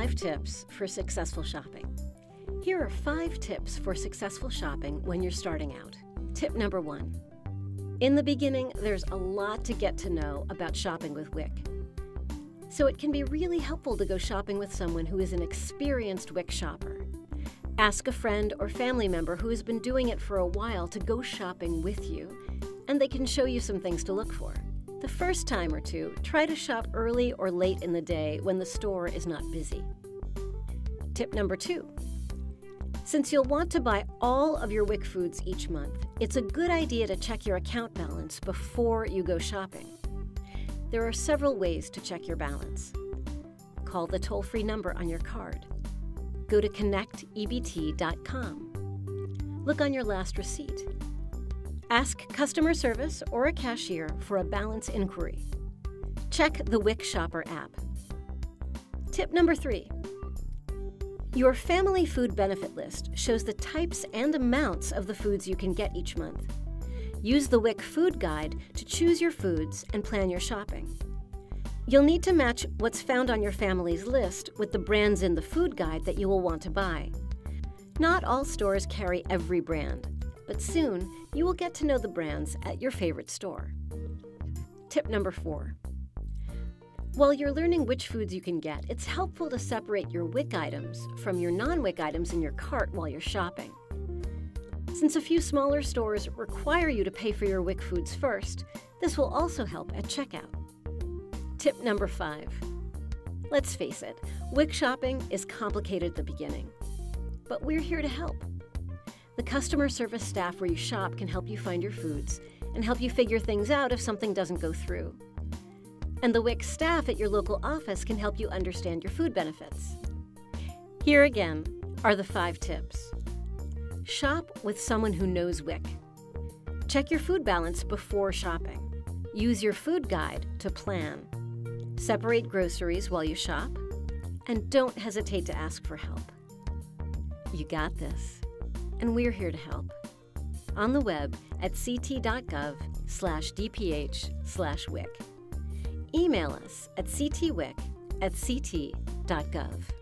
5 tips for successful shopping. Here are 5 tips for successful shopping when you're starting out. Tip number 1. In the beginning, there's a lot to get to know about shopping with WIC. So it can be really helpful to go shopping with someone who is an experienced WIC shopper. Ask a friend or family member who has been doing it for a while to go shopping with you, and they can show you some things to look for. The first time or two, try to shop early or late in the day when the store is not busy. Tip number 2. Since you'll want to buy all of your WIC foods each month, it's a good idea to check your account balance before you go shopping. There are several ways to check your balance. Call the toll-free number on your card. Go to connectebt.com. Look on your last receipt. Ask customer service or a cashier for a balance inquiry. Check the WIC Shopper app. Tip number 3. Your family food benefit list shows the types and amounts of the foods you can get each month. Use the WIC Food Guide to choose your foods and plan your shopping. You'll need to match what's found on your family's list with the brands in the food guide that you will want to buy. Not all stores carry every brand, but soon you will get to know the brands at your favorite store. Tip number 4. While you're learning which foods you can get, it's helpful to separate your WIC items from your non-WIC items in your cart while you're shopping. Since a few smaller stores require you to pay for your WIC foods first, this will also help at checkout. Tip number 5. Let's face it, WIC shopping is complicated at the beginning, but we're here to help. The customer service staff where you shop can help you find your foods and help you figure things out if something doesn't go through. And the WIC staff at your local office can help you understand your food benefits. Here again are the 5 tips. Shop with someone who knows WIC. Check your food balance before shopping. Use your food guide to plan. Separate groceries while you shop. And don't hesitate to ask for help. You got this. And we're here to help. On the web at ct.gov/dph/WIC. Email us at ctwic@ct.gov.